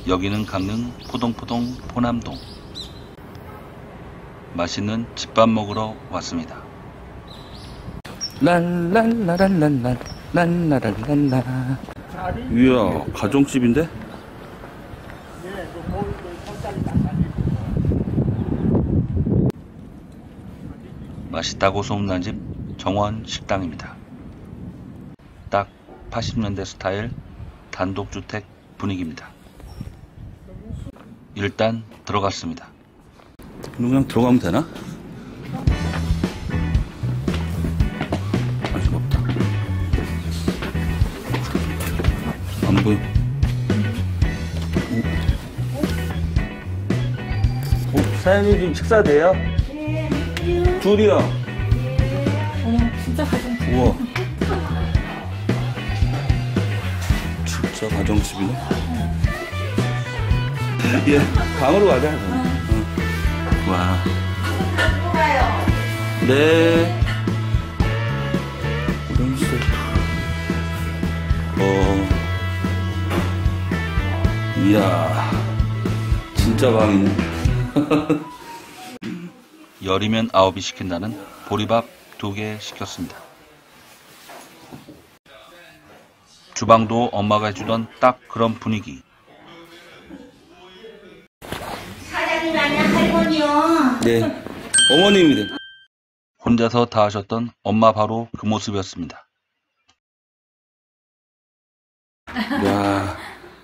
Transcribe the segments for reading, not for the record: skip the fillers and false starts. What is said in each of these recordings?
여기는 강릉 포동포동 포남동. 맛있는 집밥 먹으러 왔습니다. 랄랄라랄랄라 랄라랄랄라. 이야, 가정집인데? 맛있다고 소문난 집 정원 식당입니다. 딱 80년대 스타일 단독주택 분위기입니다. 일단 들어갔습니다. 그냥 들어가면 되나? 아직 없다. 안 보여. 사장님 지금 식사 돼요? 네. 둘이요. 진짜 가정집. 우와. 진짜 가정집이네. 예, 방으로 가자. 와. 네. 이런 세트. 이야. 진짜 방이네. 열이면 9이 시킨다는 보리밥 2개 시켰습니다. 주방도 엄마가 해주던 딱 그런 분위기. 사장님 아니야 할머니요. 네, 어머님입니다. 혼자서 다 하셨던 엄마 바로 그 모습이었습니다. 야,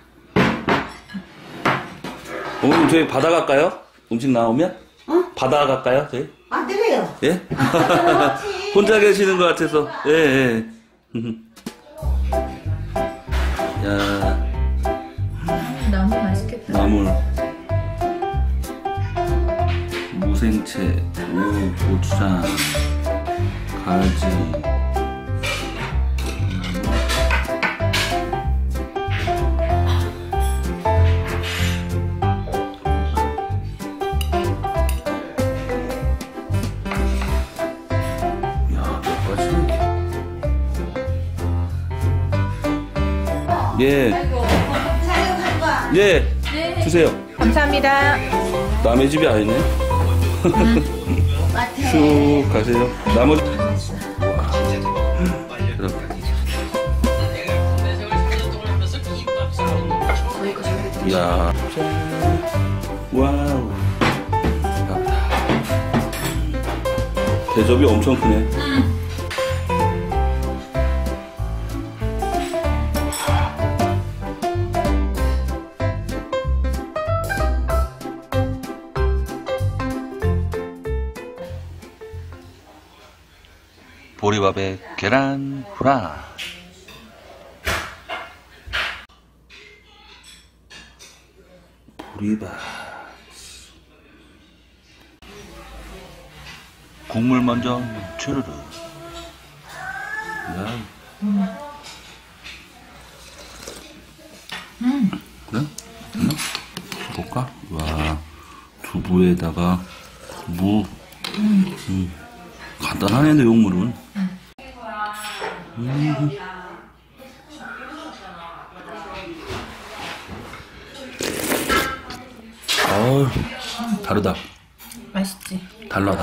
어머님 저희 바다 갈까요? 음식 나오면? 어? 바다 갈까요? 저희? 안 되래요. 예? 혼자 계시는 것 같아서. 예, 예. 야, 나물 맛있겠다. 나물, 무생채, 고추장, 가지. 예. 예. 네. 주세요. 감사합니다. 남의 집이 아니네. 쭉 가세요. 나머지. 이야. 와우. 대접이 엄청 크네. 보리밥에 계란 후라. 보리밥. 국물 먼저 추르르. 야. 그래? 볼까? 와, 두부에다가 무. 간단하네, 내용물은. 어우, 다르다. 맛있지? 달라.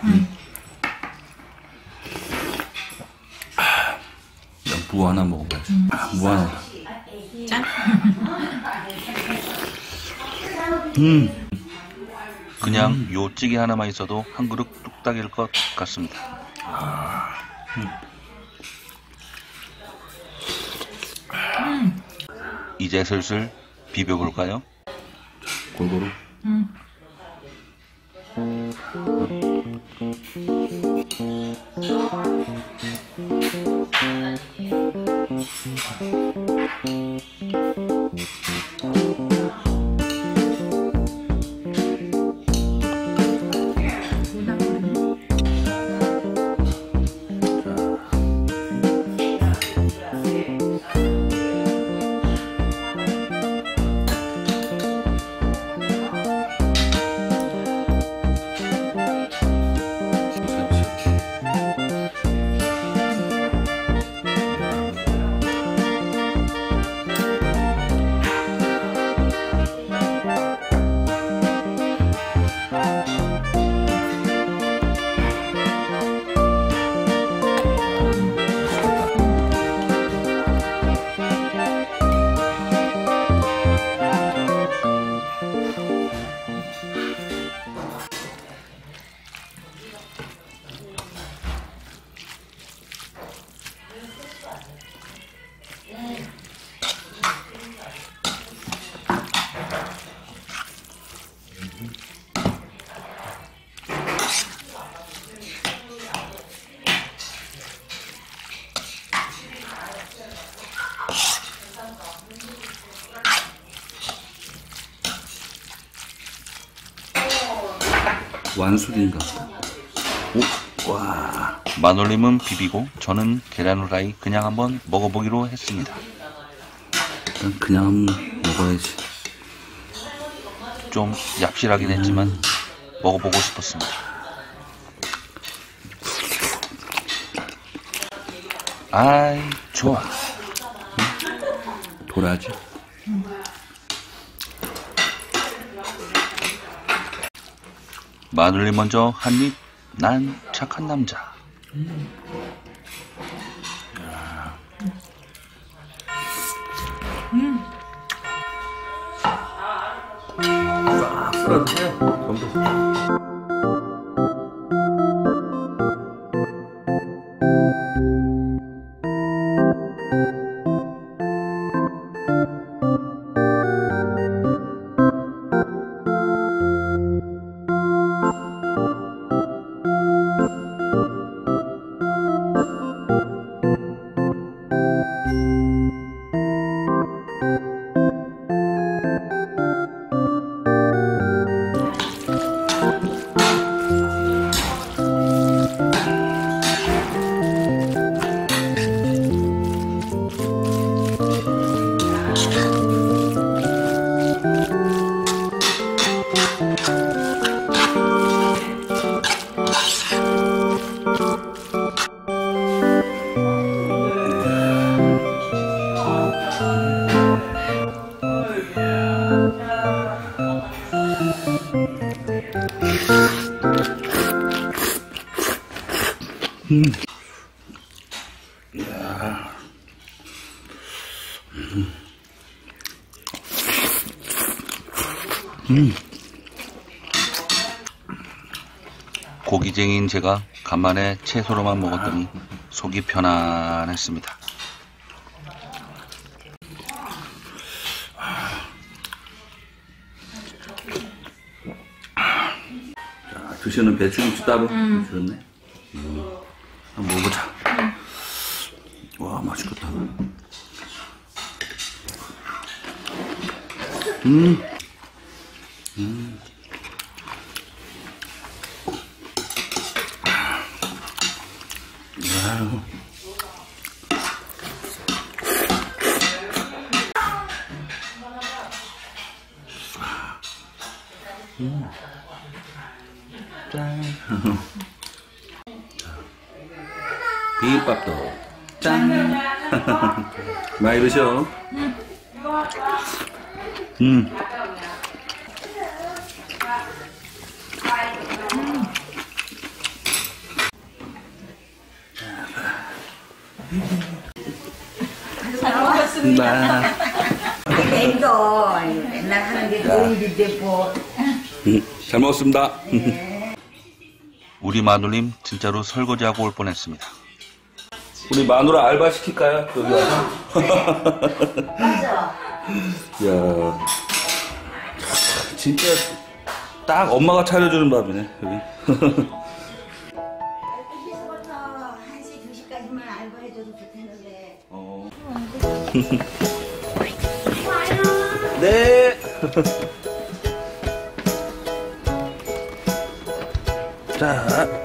무 하나 먹어봐야지. 무 하나. 짠. 그냥 요 찌개 하나만 있어도 한 그릇 뚝딱일 것 같습니다. 이제 슬슬 비벼볼까요? 골고루. 완숙인가? 오, 와. 마눌님은 비비고 저는 계란 후라이 그냥 한번 먹어보기로 했습니다. 그냥 한번 먹어야지. 좀 얍실하긴 했지만 먹어보고 싶었습니다. 아이 좋아. 도라지. 마눌님 먼저 한입. 난 착한 남자. 싹 쓸어주세요. 전부. 이야. 고기쟁이인 제가 간만에 채소로만 먹었더니 속이 편안했습니다. 자, 드시는 배추김치 따로 주셨네. 한번 먹어보자. 와, 맛있겠다. 짠. 비빔밥도 짠. 많이 드셔. 이거 맨날 하는 게 좋은데 뭐. 잘 먹었습니다. 우리 마눌님 진짜로 설거지하고 올 뻔했습니다. 우리 마누라 알바 시킬까요? 여기 와서? 맞아. 야, 진짜 딱 엄마가 차려주는 밥이네 여기. 12시부터 1시, 2시까지만 알고 해줘도 좋겠는데. 네. 자.